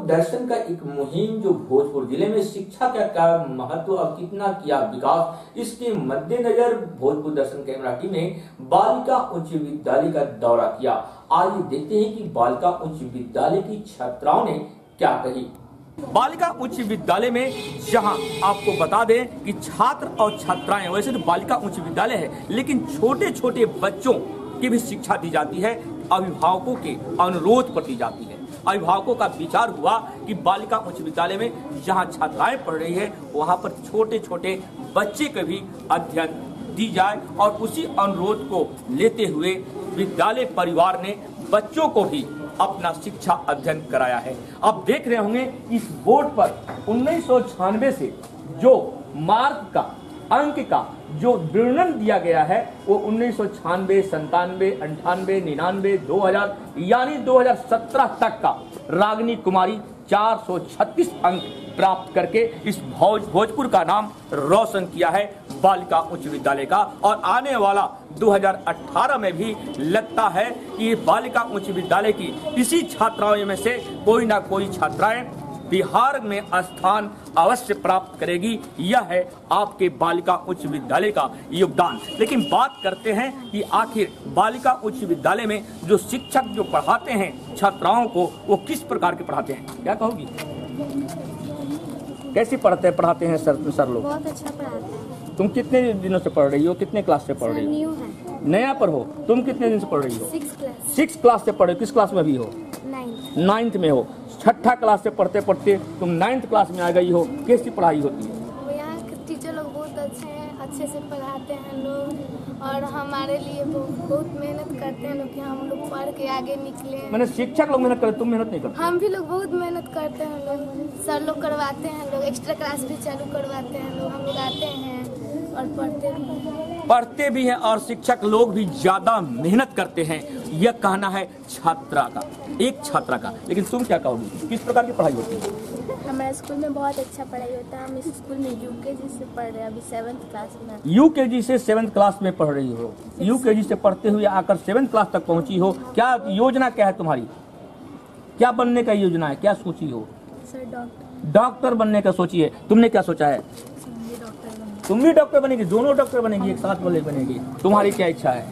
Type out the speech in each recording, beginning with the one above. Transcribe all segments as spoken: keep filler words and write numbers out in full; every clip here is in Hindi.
दर्शन का एक मुहिम जो भोजपुर जिले में शिक्षा का क्या महत्व और कितना किया विकास, इसके मद्देनजर भोजपुर दर्शन कैमरा टीम ने बालिका उच्च विद्यालय का दौरा किया। आइए देखते हैं कि बालिका उच्च विद्यालय की छात्राओं ने क्या कही। बालिका उच्च विद्यालय में जहां आपको बता दें कि छात्र और छात्राएं, वैसे तो बालिका उच्च विद्यालय है लेकिन छोटे छोटे बच्चों की भी शिक्षा दी जाती है, अभिभावकों के अनुरोध पर दी जाती है। अभिभावकों का विचार हुआ कि बालिका उच्च विद्यालय में जहां छात्राएं पढ़ रही है वहां पर छोटे छोटे बच्चे के भी अध्ययन दी जाए, और उसी अनुरोध को लेते हुए विद्यालय परिवार ने बच्चों को भी अपना शिक्षा अध्ययन कराया है। अब देख रहे होंगे इस बोर्ड पर उन्नीस सौ छियानवे से जो मार्क का अंक का जो वर्णन दिया गया है वो उन्नीस सौ छियानवे, संतानवे, अंठानवे, निन्यानवे, दो हजार यानी दो हजार सत्रह तक का रागिनी कुमारी चार सौ छत्तीस अंक प्राप्त करके इस भोज भोजपुर का नाम रोशन किया है बालिका उच्च विद्यालय का। और आने वाला दो हजार अठारह में भी लगता है कि बालिका उच्च विद्यालय की इसी छात्राओं में से कोई ना कोई छात्राएं बिहार में स्थान अवश्य प्राप्त करेगी। यह है आपके बालिका उच्च विद्यालय का योगदान। लेकिन बात करते हैं कि आखिर बालिका उच्च विद्यालय में जो शिक्षक जो पढ़ाते हैं छात्राओं को, वो किस प्रकार के पढ़ाते हैं, क्या कहोगी? कैसे पढ़ते पढ़ाते हैं सर सर लोग? बहुत अच्छा पढ़ाते हैं। तुम कितने दिनों से पढ़ रही हो, कितने क्लास से पढ़ रही हो? नया पर हो। तुम कितने दिन से पढ़ रही हो? Six class. सिक्स क्लास से पढ़ रही हो। किस क्लास में भी हो? नाइन्थ। नाइन्थ में हो। छठा क्लास से पढ़ते पढ़ते तुम नाइन्थ क्लास में आ गई हो। कैसी पढ़ाई होती है? यहाँ के टीचर लोग बहुत अच्छे हैं, अच्छे से पढ़ाते हैं लोग, और हमारे लिए बहुत मेहनत करते हैं लोग कि हम लोग पढ़ के आगे निकले। मैंने शिक्षक लोग मेहनत करते, तुम मेहनत नहीं करते? हम भी लोग बहुत मेहनत करते हैं लोग, सर लोग करवाते हैं लोग, एक्स्ट्रा क्लास भी चालू करवाते हैं लोग, हम लोग आते हैं और पढ़ते भी हैं पढ़ते भी हैं और शिक्षक लोग भी ज्यादा मेहनत करते हैं। यह कहना है छात्रा का, एक छात्रा का। लेकिन तुम क्या कहोगी, किस प्रकार की पढ़ाई होती है? हमारे स्कूल में बहुत अच्छा पढ़ाई होता है। हम इस स्कूल में यूकेजी से पढ़ रहे हैं, अभी सेवन्थ क्लास में। यूकेजी से सेवन्थ क्लास में पढ़ रही हो। यूकेजी से पढ़ते हुए आकर सेवन्थ क्लास तक पहुंची हो। क्या योजना क्या है तुम्हारी, क्या बनने का योजना है, क्या सोची हो? Sir doctor. डॉक्टर बनने का सोची है। तुमने क्या सोचा है? तुम भी डॉक्टर बनेगी, दोनों डॉक्टर बनेगी, एक साथ वाले बनेगी। तुम्हारी क्या इच्छा है?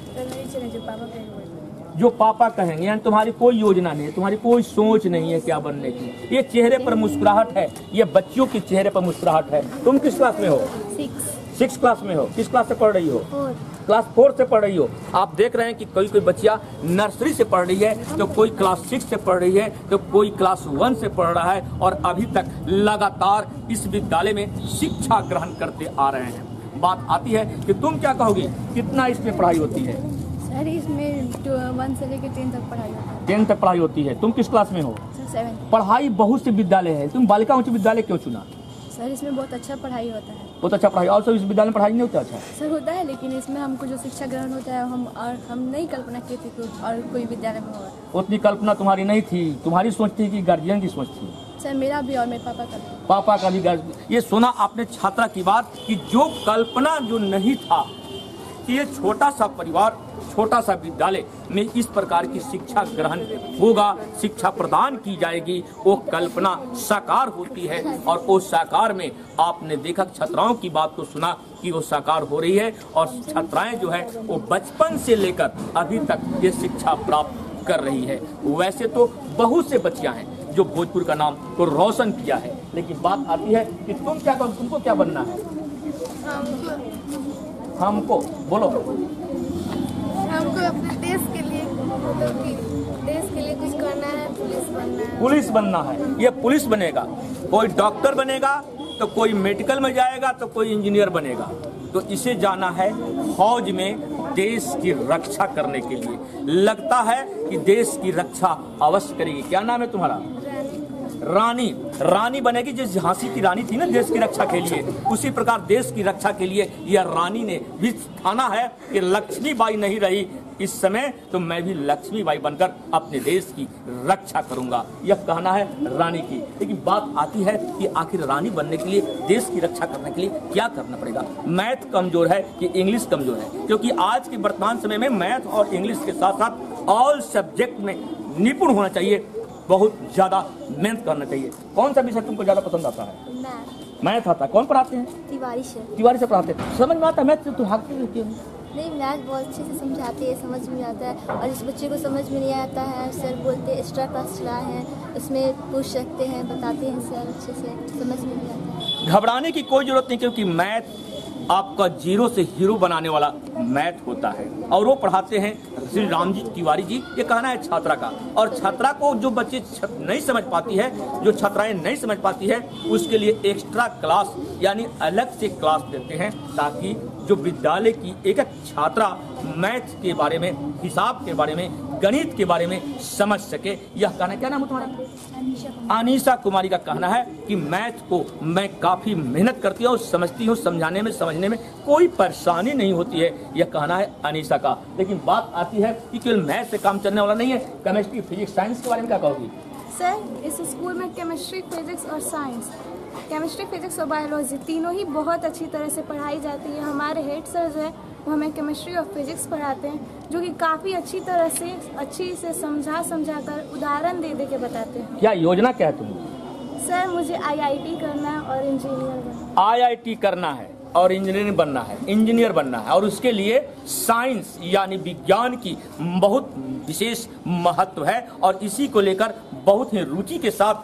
जो पापा कहेंगे। यानी तुम्हारी कोई योजना नहीं है, तुम्हारी कोई सोच नहीं है क्या बनने की। ये चेहरे पर मुस्कुराहट है, ये बच्चियों के चेहरे पर मुस्कुराहट है। तुम किस क्लास में हो? सिक्स। सिक्स क्लास में हो। किस क्लास से पढ़ रही हो? फोर। क्लास फोर से पढ़ रही हो। आप देख रहे हैं कि कोई कोई बच्चियां नर्सरी से पढ़ रही है, तो कोई क्लास सिक्स से पढ़ रही है, तो कोई क्लास वन से पढ़ रहा है, और अभी तक लगातार इस विद्यालय में शिक्षा ग्रहण करते आ रहे हैं। बात आती है कि तुम क्या कहोगी, कितना इसमें पढ़ाई होती है? सर इसमें वन से लेकर टेन तक पढ़ाई होती है। टेन तक पढ़ाई होती है। तुम किस क्लास में हो? सेवन। पढ़ाई बहुत से विद्यालय है, तुम बालिका उच्च विद्यालय क्यों चुना? सर इसमें बहुत अच्छा पढ़ाई होता है। बहुत अच्छा पढ़ाई। और सब इस विद्यालय में पढ़ाई नहीं होता? अच्छा सर होता है, लेकिन इसमें हमको जो शिक्षा ग्रहण होता है हम और हम नहीं कल्पना की थी कि और कोई विद्यालय में होगा। उतनी कल्पना तुम्हारी नहीं थी। तुम्हारी सोच थी कि गार्जियन की सोच थी? सर मेरा भी और मेरे पापा का भी। पापा का भी गार्जियन। ये सुना आपने छात्रा की बात कि जो कल्पना जो नहीं था कि ये छोटा सा परिवार, छोटा सा विद्यालय में इस प्रकार की शिक्षा ग्रहण होगा, शिक्षा प्रदान की जाएगी, वो कल्पना साकार होती है। और वो साकार में आपने देखा, छात्राओं की बात को सुना कि वो साकार हो रही है, और छात्राएं जो है वो बचपन से लेकर अभी तक ये शिक्षा प्राप्त कर रही है। वैसे तो बहुत से बच्चियां हैं जो भोजपुर का नाम को रोशन किया है, लेकिन बात आती है कि तुम क्या करो, तुमको क्या बनना है? हमको बोलो। हमको अपने देश के लिए देश के लिए कुछ करना है, पुलिस बनना है। पुलिस बनना है। ये पुलिस बनेगा, कोई डॉक्टर बनेगा, तो कोई मेडिकल में जाएगा, तो कोई इंजीनियर बनेगा। तो इसे जाना है फौज में देश की रक्षा करने के लिए। लगता है कि देश की रक्षा अवश्य करेगी। क्या नाम है तुम्हारा? रानी। रानी बनेगी, जिस झांसी की रानी थी ना देश की रक्षा के लिए, उसी प्रकार देश की रक्षा के लिए यह रानी ने भी ठाना है कि लक्ष्मीबाई नहीं रही इस समय, तो मैं भी लक्ष्मीबाई बनकर अपने देश की रक्षा करूंगा। यह कहना है रानी की। लेकिन बात आती है कि आखिर रानी बनने के लिए, देश की रक्षा करने के लिए क्या करना पड़ेगा? मैथ कमजोर है कि इंग्लिश कमजोर है? क्योंकि आज के वर्तमान समय में मैथ और इंग्लिश के साथ साथ ऑल सब्जेक्ट में निपुण होना चाहिए बहुत ज्यादा मेहनत करना चाहिए। कौन सा विषय तुमको ज्यादा पसंद आता है? मैथ। मैथ आता है। कौन पढ़ाते हैं? तिवारी से। तिवारी से पढ़ाते हैं। समझ में आता है मैथ से? तू भागती रहती हो। नहीं, मैथ बहुत अच्छे से समझाते हैं, समझ में आता है। और जिस बच्चे को समझ में नहीं आता है, सर बोलते हैं एक्स्ट्रा क्लास चला है, उसमें पूछ सकते हैं, बताते हैं सर अच्छे से, समझ में नहीं आता है। घबराने की कोई जरूरत नहीं, क्योंकि मैथ आपका जीरो से हीरो बनाने वाला मैथ होता है। और वो पढ़ाते हैं श्री राम जी तिवारी जी। ये कहना है छात्रा का। और छात्रा को जो बच्चे नहीं समझ पाती है, जो छात्राएं नहीं समझ पाती है, उसके लिए एक्स्ट्रा क्लास यानी अलग से क्लास देते हैं, ताकि जो विद्यालय की एक एक छात्रा मैथ के बारे में, हिसाब के बारे में, गणित के बारे में समझ सके। यह कहना, क्या नाम है तुम्हारा? अनीशा कुमारी का कहना है कि मैथ को मैं काफी मेहनत करती हूँ और समझती हूँ, समझाने में समझने में कोई परेशानी नहीं होती है। यह कहना है अनीशा का। लेकिन बात आती है कि केवल मैथ से काम चलने वाला नहीं है। केमिस्ट्री, फिजिक्स, साइंस के बारे में क्या कहोगी? सर, इस स्कूल में केमिस्ट्री, फिजिक्स और साइंस, केमिस्ट्री, फिजिक्स और बायोलॉजी तीनों ही बहुत अच्छी तरह से पढ़ाई जाती है। हमारे हेड सर जो है वो हमें केमिस्ट्री और फिजिक्स पढ़ाते हैं, जो कि काफ़ी अच्छी तरह से अच्छी से समझा समझा कर उदाहरण दे दे के बताते हैं। क्या योजना क्या है तुम्हें? सर, मुझे आईआईटी करना है और इंजीनियर बनना है। आईआईटी करना है और इंजीनियर बनना है, इंजीनियर बनना है। और उसके लिए साइंस यानी विज्ञान की बहुत विशेष महत्व है। और इसी को लेकर बहुत ही रुचि के साथ,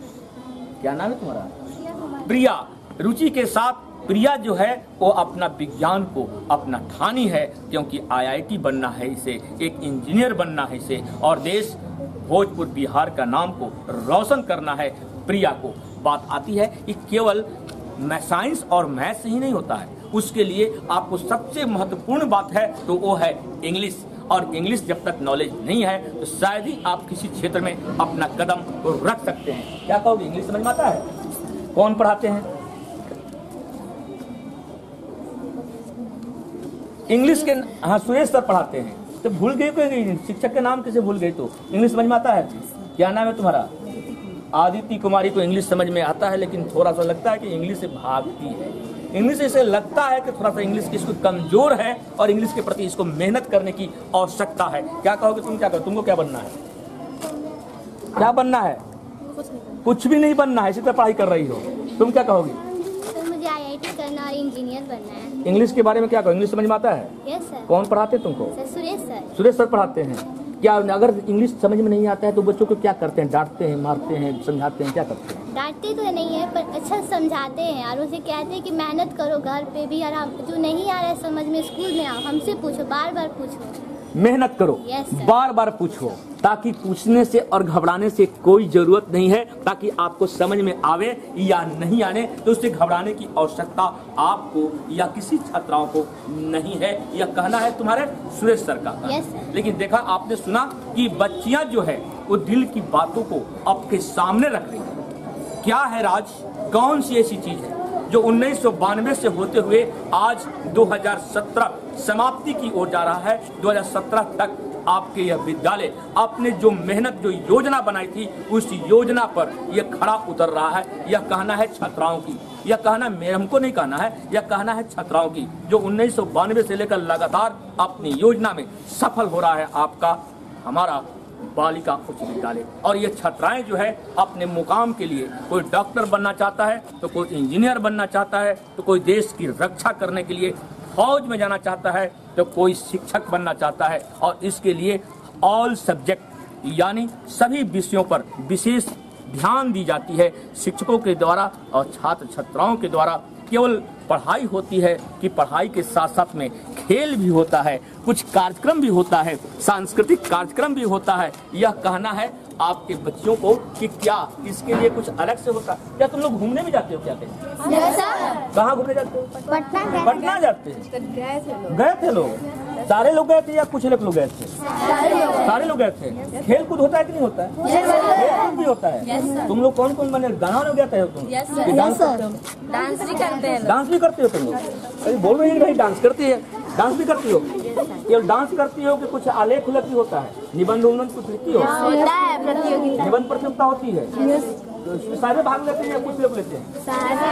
क्या नाम है तुम्हारा? प्रिया। रुचि के साथ प्रिया जो है वो अपना विज्ञान को अपना ठानी है, क्योंकि आईआईटी बनना है इसे, एक इंजीनियर बनना है इसे, और देश भोजपुर बिहार का नाम को रोशन करना है प्रिया को। बात आती है कि केवल साइंस और मैथ से ही नहीं होता है, उसके लिए आपको सबसे महत्वपूर्ण बात है तो वो है इंग्लिश। और इंग्लिश जब तक नॉलेज नहीं है तो शायद ही आप किसी क्षेत्र में अपना कदम रख सकते हैं। क्या कहोगे? इंग्लिश समझ में आता है? कौन पढ़ाते हैं? इंग्लिश के, हाँ, सुरेश सर पढ़ाते हैं। तो भूल गई कोई शिक्षक के नाम कैसे भूल गई? तो इंग्लिश समझ में आता है? क्या नाम है तुम्हारा? आदित्य कुमारी को इंग्लिश समझ में आता है, लेकिन थोड़ा सा लगता है कि इंग्लिश से भागती है। इंग्लिश ऐसे लगता है कि थोड़ा सा इंग्लिश की इसको कमजोर है और इंग्लिश के प्रति इसको मेहनत करने की आवश्यकता है। क्या कहोगे? तुम क्या कहो? तुमको क्या बनना है? क्या बनना है? कुछ भी नहीं बनना है, इसी तरह पढ़ाई कर रही हो। तुम क्या कहोगी? सर, मुझे आईआईटी करना और इंजीनियर बनना है। इंग्लिश के बारे में क्या कहो? इंग्लिश समझ में आता है? Yes sir. कौन पढ़ाते हैं तुमको? Sir, Suresh sir. Suresh sir पढ़ाते हैं। क्या अगर इंग्लिश समझ में नहीं आता है तो बच्चों को क्या करते हैं? डांटते हैं, मारते हैं, समझाते हैं, क्या करते हैं? डांटते तो नहीं है, पर अच्छा समझाते हैं और उसे कहते हैं कि मेहनत करो घर पे भी, और हम जो नहीं आ रहा है समझ में स्कूल में आओ, हमसे पूछो, बार बार पूछो, मेहनत करो, yes, बार बार पूछो, ताकि पूछने से और घबराने से कोई जरूरत नहीं है। ताकि आपको समझ में आवे या नहीं आने तो उससे घबराने की आवश्यकता आपको या किसी छात्राओं को नहीं है। यह कहना है तुम्हारे सुरेश सर का। yes, लेकिन देखा आपने सुना कि बच्चियां जो है वो दिल की बातों को आपके सामने रख रही है। क्या है राज? कौन सी ऐसी चीज है जो उन्नीस सौ बानवे से होते हुए आज दो हज़ार सत्रह समाप्ति की ओर जा रहा है? दो हज़ार सत्रह तक आपके यह विद्यालय अपने जो मेहनत, जो योजना बनाई थी, उस योजना पर यह खड़ा उतर रहा है। यह कहना है छात्राओं की, यह कहना मेरे हमको नहीं कहना है, यह कहना है छात्राओं की, जो उन्नीस सौ बानवे से लेकर लगातार अपनी योजना में सफल हो रहा है आपका हमारा बालिका उच्च विद्यालय। और ये छात्राएं जो है अपने मुकाम के लिए, कोई डॉक्टर बनना चाहता है तो कोई इंजीनियर बनना चाहता है, तो कोई देश की रक्षा करने के लिए फौज में जाना चाहता है, तो कोई शिक्षक बनना चाहता है। और इसके लिए ऑल सब्जेक्ट यानी सभी विषयों पर विशेष ध्यान दी जाती है शिक्षकों के द्वारा और छात्र छात्राओं के द्वारा। केवल पढ़ाई होती है कि पढ़ाई के साथ साथ में खेल भी होता है, कुछ कार्यक्रम भी होता है, सांस्कृतिक कार्यक्रम भी होता है। यह कहना है आपके बच्चों को कि क्या इसके लिए कुछ अलग से होता है? क्या तुम लोग घूमने भी जाते हो? क्या कहते? कहाँ घूमने जाते हो? पटना। पटना जाते हैं। गए थे लोग? सारे लोग गए थे या कुछ लोग गए थे? सारे लोग गए थे। खेल कूद होता है कि नहीं होता है? खेल कूद भी होता है। तुम लोग कौन कौन बने? गाना में गए थे तुम? डांस करते हो? डांस भी करते हैं। डांस भी करते हो तुम लोग? अरे बोल रही है भाई डांस करती है। डांस भी करती हो? केवल डांस करती हो कि कुछ आलेख उलेख भी होता है? निबंध उबंध कुछ लिखती हो? होता है प्रतियोगिता। निबंध प्रतियोगिता होती है? तो इसमें सारे भाग लेते हैं या कुछ लोग लेते हैं?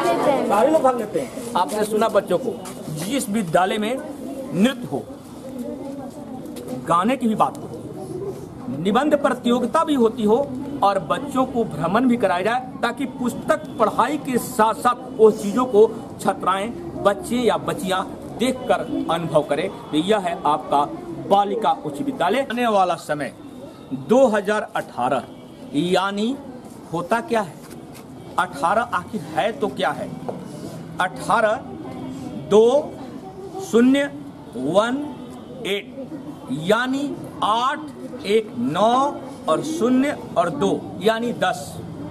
सारे लोग भाग लेते हैं। आपने सुना बच्चों को, जिस विद्यालय में नृत्य हो, गाने की भी बात हो, निबंध प्रतियोगिता भी होती हो, और बच्चों को भ्रमण भी कराया जाए, ताकि पुस्तक पढ़ाई के साथ साथ वो चीजों को छात्राएं, बच्चे या बच्चियां देखकर अनुभव करें। तो यह है आपका बालिका उच्च विद्यालय। आने वाला समय दो हज़ार अठारह, यानी होता क्या है, अठारह आखिर है तो क्या है, अठारह दो शून्य वन एट, यानी आठ एक नौ और शून्य और दो यानी दस,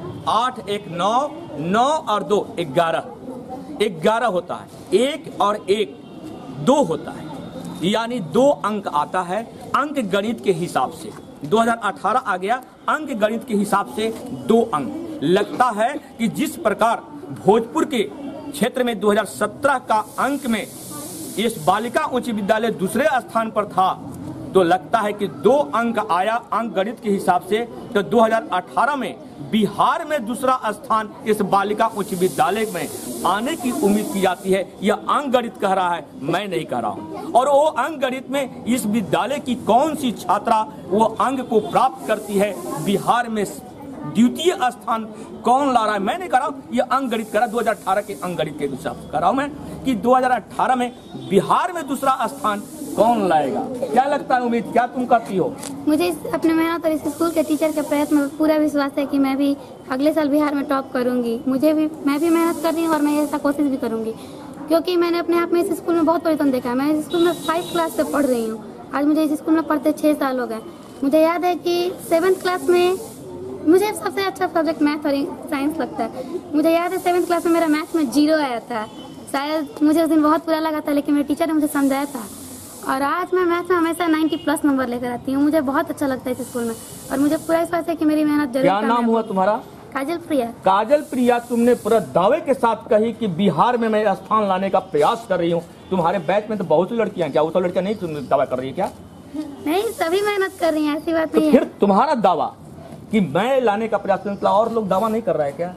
आठ एक नौ, नौ और दो ग्यारह, ग्यारह होता है, एक और एक दो होता है, यानी दो अंक आता है अंक गणित के हिसाब से। दो हज़ार अठारह आ गया, अंक गणित के हिसाब से दो अंक। लगता है कि जिस प्रकार भोजपुर के क्षेत्र में दो हज़ार सत्रह का अंक में इस बालिका उच्च विद्यालय दूसरे स्थान पर था, तो लगता है कि दो अंक आया अंक गणित के हिसाब से, तो दो हज़ार अठारह में बिहार में दूसरा स्थान इस बालिका उच्च विद्यालय में आने की उम्मीद की जाती है। यह अंक गणित कह रहा है, मैं नहीं कह रहा हूं। और वो अंक गणित में इस विद्यालय की कौन सी छात्रा वो अंक को प्राप्त करती है, बिहार में द्वितीय स्थान कौन ला रहा है, मैं नहीं कर रहा हूँ, ये अंक गणित करा दो हज़ार अठारह के अंक गणित के हिसाब से कर रहा हूँ मैं, कि दो हज़ार अठारह में बिहार में दूसरा स्थान कौन लाएगा। क्या लगता है उम्मीद, क्या तुम करती हो? मुझे अपने मेहनत और इस स्कूल के टीचर के प्रयत्न में पूरा विश्वास है कि मैं भी अगले साल बिहार में टॉप करूंगी। मुझे भी मैं भी मेहनत कर रही हूँ और मैं ऐसा कोशिश भी करूंगी, क्योंकि मैंने अपने आप में इस स्कूल में बहुत परिवर्तन देखा है। मैं इस स्कूल में फाइव क्लास से पढ़ रही हूँ, आज मुझे इस स्कूल में पढ़ते छः साल हो गए। मुझे याद है कि सेवन्थ क्लास में मुझे सबसे अच्छा सब्जेक्ट मैथ और साइंस लगता है। मुझे याद है सेवन्थ क्लास में मेरा मैथ में जीरो आया था, शायद मुझे उस दिन बहुत बुरा लगा था, लेकिन मेरे टीचर ने मुझे समझाया था और आज मैं मैथ में हमेशा नब्बे प्लस नंबर लेकर आती हूँ। मुझे बहुत अच्छा लगता है इस स्कूल में और मुझे पूरा विश्वास है कि मेरी मेहनत जरूर। क्या नाम हुआ तुम्हारा? काजल प्रिया। काजल प्रिया, तुमने पूरा दावे के साथ कही कि बिहार में मैं स्थान लाने का प्रयास कर रही हूँ। तुम्हारे बैच में तो बहुत सी लड़कियां, क्या वो सब लड़कियां नहीं तुम दावा कर रही है क्या? नहीं, सभी मेहनत कर रही हैं, ऐसी बात तो नहीं फिर है। तुम्हारा दावा कि मैं लाने का प्रयास कर, और लोग दावा नहीं कर रहा है क्या?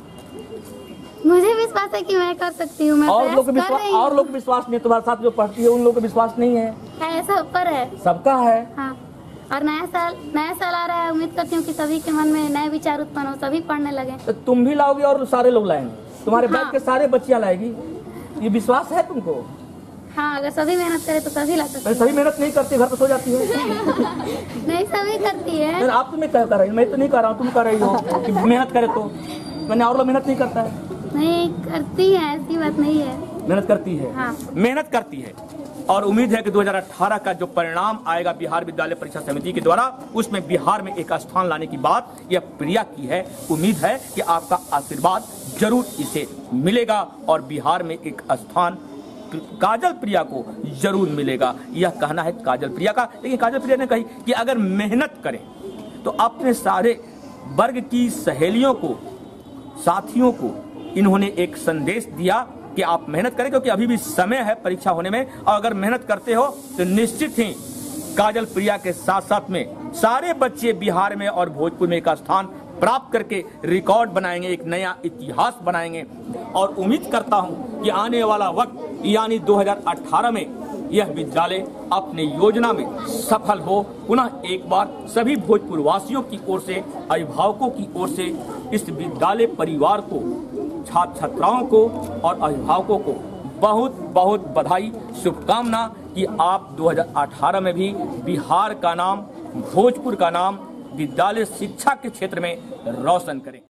मुझे विश्वास है कि मैं कर सकती हूँ। और लोग विश्वास और लोग विश्वास नहीं, तुम्हारे साथ जो पढ़ती है उन लोगों को विश्वास नहीं है। ऐसा पर है, सबका है। हाँ, और नया साल नया साल आ रहा है, उम्मीद करती हूँ कि सभी के मन में नए विचार उत्पन्न हो, सभी पढ़ने लगे। तो तुम भी लाओगे और सारे लोग लाएंगे, तुम्हारे हाँ। बैच के सारे बच्चियां लाएगी, ये विश्वास है तुमको? हाँ, अगर सभी मेहनत करे तो सभी ला सकते हैं। सभी मेहनत नहीं करती, घर पर सो जाती है। नहीं, सभी करती है। आप तुम्हें क्या कर रही हो? मैं तो नहीं कर रहा हूँ, तुम कर रही हो कि मेहनत करे तो। मैंने और लोग मेहनत नहीं करता है। नहीं करती है, ऐसी बात नहीं है, मेहनत करती है। हाँ। मेहनत करती है और उम्मीद है कि दो हज़ार अठारह का जो परिणाम आएगा बिहार विद्यालय परीक्षा समिति के द्वारा, उसमें बिहार में एक स्थान लाने की बात यह प्रिया की है। उम्मीद है कि आपका आशीर्वाद जरूर इसे मिलेगा और बिहार में एक स्थान काजल प्रिया को जरूर मिलेगा, यह कहना है काजल प्रिया का। लेकिन काजल प्रिया ने कही कि अगर मेहनत करें तो अपने सारे वर्ग की सहेलियों को, साथियों को इन्होंने एक संदेश दिया कि आप मेहनत करें, क्योंकि अभी भी समय है परीक्षा होने में, और अगर मेहनत करते हो तो निश्चित ही काजल प्रिया के साथ साथ में सारे बच्चे बिहार में और भोजपुर में एक स्थान प्राप्त करके रिकॉर्ड बनाएंगे, एक नया इतिहास बनाएंगे। और उम्मीद करता हूं कि आने वाला वक्त यानी दो हज़ार अठारह में यह विद्यालय अपने योजना में सफल हो। पुनः एक बार सभी भोजपुर वासियों की ओर से, अभिभावकों की ओर से इस विद्यालय परिवार को, छात्र छात्राओं को और अभिभावकों को बहुत बहुत बधाई, शुभकामना कि आप दो हज़ार अठारह में भी बिहार का नाम, भोजपुर का नाम विद्यालय शिक्षा के क्षेत्र में रोशन करें।